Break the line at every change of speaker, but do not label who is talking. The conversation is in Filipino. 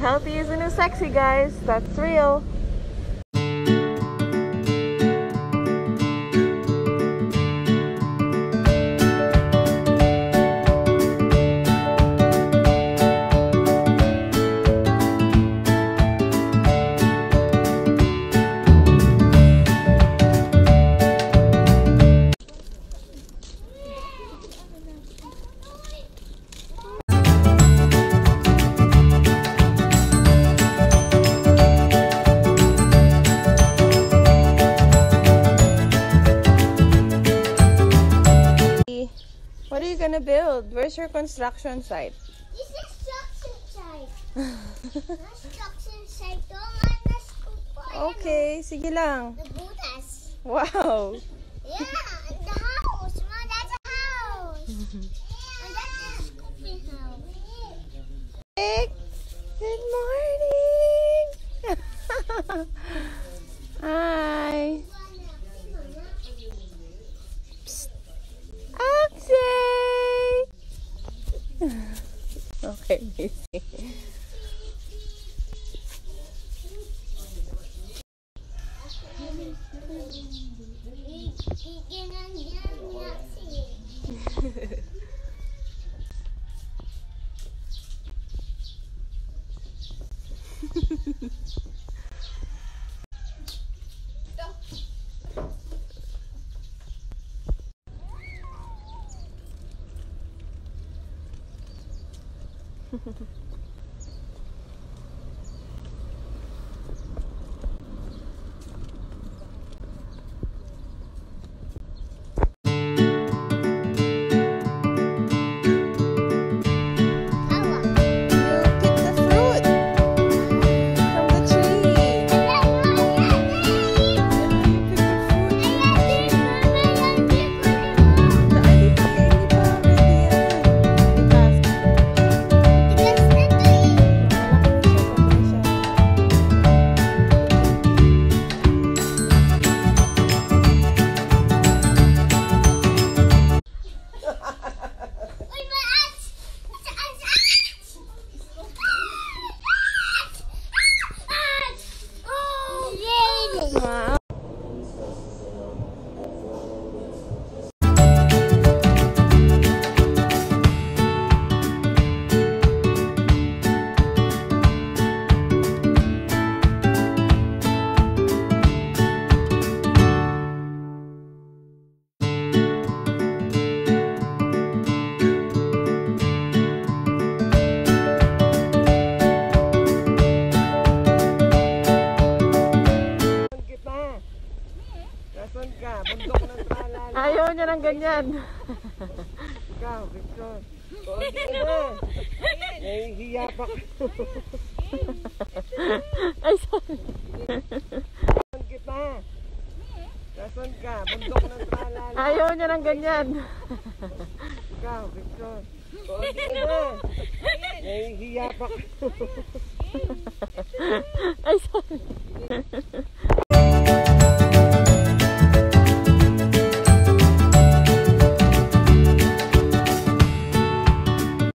Healthy is the new sexy, guys. That's real. What are you gonna build? Where's your construction site?
This is construction site. Construction site. Don't mind the school.
Okay, sige lang.
The butas.
Wow.
Yeah, and the house. Mom, that's a house. And that's a scoopy house.
Hey, good morning. Hi. Oxy! Okay, easy. Ayaw niya ng ganyan.
Ikaw, Victor. Konti na. Nahihiya pa ka.
Ay, sorry.
Nasaan kita? Nasaan ka? Bundok ng tralala.
Ayaw niya ng ganyan.
Ikaw, Victor. Konti na. Nahihiya pa ka.
Ay, sorry.